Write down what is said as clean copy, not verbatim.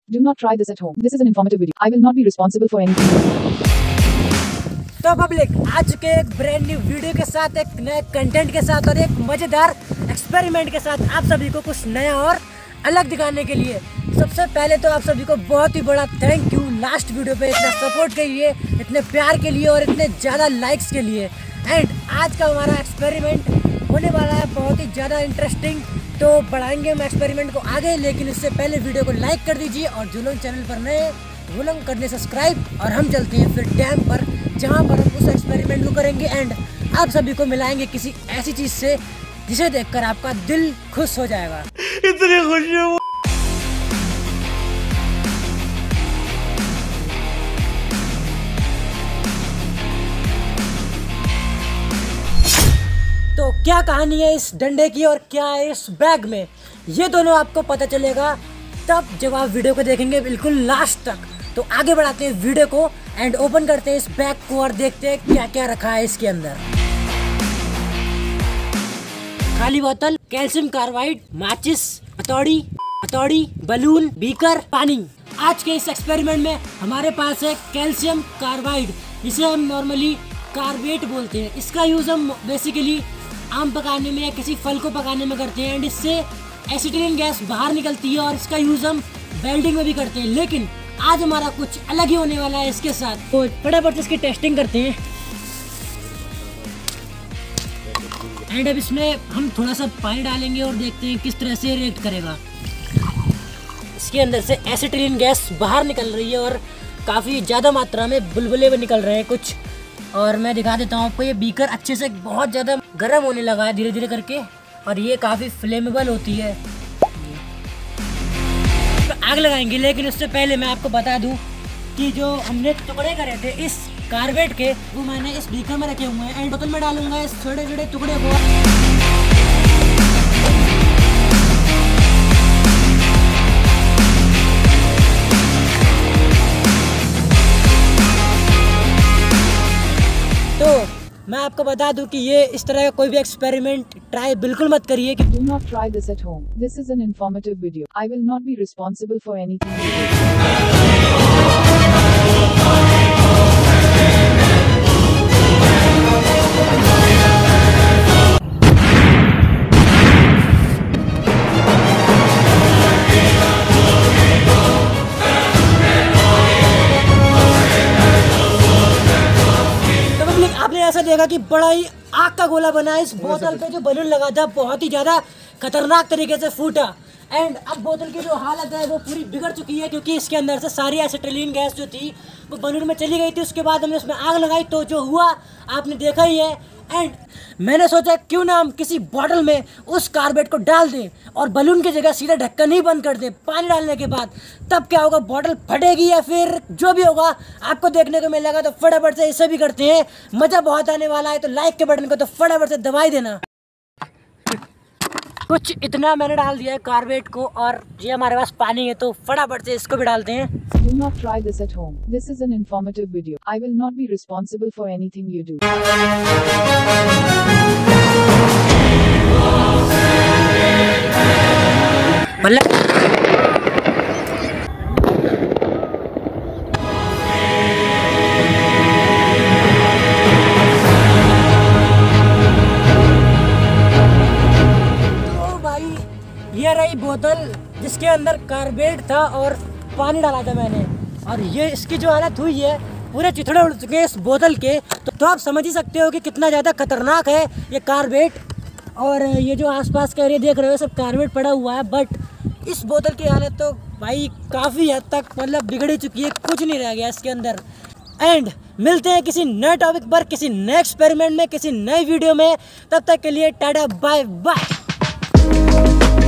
Do not try this at home. This is an informative video. I will not be responsible for anything. तो public आ चुके हैं एक brand new video के साथ, एक नए कंटेंट के साथ और एक मज़ेदार एक्सपेरिमेंट के साथ आप सभी को कुछ नया और अलग दिखाने के लिए। सबसे पहले तो आप सभी को बहुत ही बड़ा थैंक यू लास्ट वीडियो पे इतना सपोर्ट के लिए, इतने प्यार के लिए और इतने ज़्यादा लाइक्स के लिए। एंड आज का हमारा एक्सपेरिमेंट होने वाला है बहुत ही ज़्यादा इंटरेस्टिंग। तो बढ़ाएंगे हम एक्सपेरिमेंट को आगे, लेकिन इससे पहले वीडियो को लाइक कर दीजिए और जो लोग चैनल पर नए वो लोग कर दें सब्सक्राइब। और हम चलते हैं फिर डैम पर, जहाँ पर हम उस एक्सपेरिमेंट को करेंगे एंड आप सभी को मिलाएंगे किसी ऐसी चीज़ से जिसे देखकर आपका दिल खुश हो जाएगा। इतनी खुशी है। तो क्या कहानी है इस डंडे की और क्या है इस बैग में, ये दोनों आपको पता चलेगा तब जब आप वीडियो को देखेंगे बिल्कुल लास्ट तक। तो आगे बढ़ाते हैं वीडियो को एंड ओपन करते हैं इस बैग को और देखते हैं क्या क्या रखा है इसके अंदर। खाली बोतल, कैल्शियम कार्बाइड, माचिस, हथौड़ी, बलून, बीकर, पानी। आज के इस एक्सपेरिमेंट में हमारे पास है कैल्शियम कार्बाइड, जिसे हम नॉर्मली कार्बेट बोलते हैं। इसका यूज़ हम बेसिकली आम पकाने में या किसी फल को पकाने में करते हैं एंड इससे एसिटिलीन गैस बाहर निकलती है और इसका यूज़ हम वेल्डिंग में भी करते हैं। लेकिन आज हमारा कुछ अलग ही होने वाला है इसके साथ। तो फटाफट इसकी टेस्टिंग करते हैं एंड अब इसमें हम थोड़ा सा पानी डालेंगे और देखते हैं किस तरह से रिएक्ट करेगा। इसके अंदर से एसिटिलीन गैस बाहर निकल रही है और काफ़ी ज़्यादा मात्रा में बुलबुले भी निकल रहे हैं कुछ। और मैं दिखा देता हूँ आपको, ये बीकर अच्छे से बहुत ज़्यादा गर्म होने लगा है धीरे धीरे करके और ये काफ़ी फ्लेमेबल होती है। तो आग लगाएंगे, लेकिन उससे पहले मैं आपको बता दूं कि जो हमने टुकड़े करे थे इस कार्बेट के, वो मैंने इस बीकर में रखे हुए हैं एंड बोतल में डालूंगा इस छोटे छोटे टुकड़े को। तो मैं आपको बता दूं कि ये इस तरह का कोई भी एक्सपेरिमेंट ट्राई बिल्कुल मत करिए। Do not try this at home. This is an informative video. I will not be responsible for anything. आपने ऐसा देखा कि बड़ा ही आग का गोला बना। इस बोतल पे जो बलून लगा था बहुत ही ज़्यादा खतरनाक तरीके से फूटा एंड अब बोतल की जो हालत है वो पूरी बिगड़ चुकी है, क्योंकि इसके अंदर से सारी एसिटिलीन गैस जो थी वो बलून में चली गई थी। उसके बाद हमने उसमें आग लगाई तो जो हुआ आपने देखा ही है। एंड मैंने सोचा क्यों ना हम किसी बॉटल में उस कार्बेट को डाल दें और बलून की जगह सीधा ढक्कन ही बंद कर दें। पानी डालने के बाद तब क्या होगा, बॉटल फटेगी या फिर जो भी होगा आपको देखने को मिलेगा। तो फटाफट से इसे भी करते हैं, मज़ा बहुत आने वाला है। तो लाइक के बटन को तो फटाफट से दबाई देना। कुछ इतना मैंने डाल दिया है कार्बेट को और ये हमारे पास पानी है, तो फटाफट से इसको भी डालते हैं। Do not try this at home. This is an informative video. I will not be responsible for anything you do. तो भाई ये रही बोतल जिसके अंदर कार्बेट था और पानी डाला था मैंने, और ये इसकी जो हालत हुई है पूरे चिथड़े उड़ चुके हैं इस बोतल के। तो आप समझ ही सकते हो कि कितना ज़्यादा खतरनाक है ये कार्बेट। और ये जो आसपास का एरिया देख रहे हो सब कार्बेट पड़ा हुआ है, बट इस बोतल की हालत तो भाई काफ़ी हद तक मतलब बिगड़ ही चुकी है, कुछ नहीं रह गया इसके अंदर। एंड मिलते हैं किसी नए टॉपिक पर, किसी नए एक्सपेरिमेंट में, किसी नए वीडियो में। तब तक के लिए टाटा बाय बाय।